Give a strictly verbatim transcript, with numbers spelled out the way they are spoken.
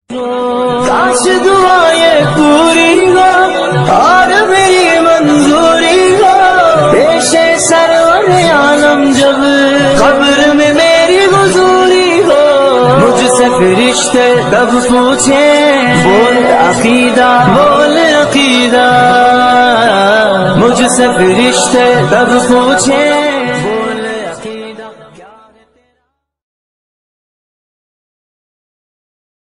काश दुआएं पूरी हो और मेरी मंजूरी हो, पेशे सरवर आलम जब कब्र में मेरी हुजूरी हो, मुझसे फरिश्ते तब पूछे बोल अकीदा बोल अकीदा, मुझसे फरिश्ते तब पूछे